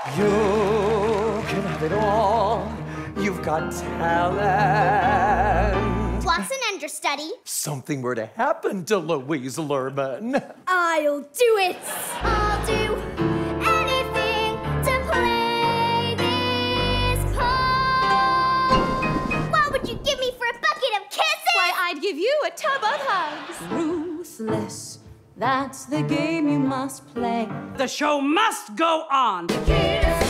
You can have it all. You've got talent. What's an understudy? Something were to happen to Louise Lerman. I'll do it. I'll do anything to play this part. What would you give me for a bucket of kisses? Why, I'd give you a tub of hugs. Ruthless, that's the game you must play. The show must go on. Kisses.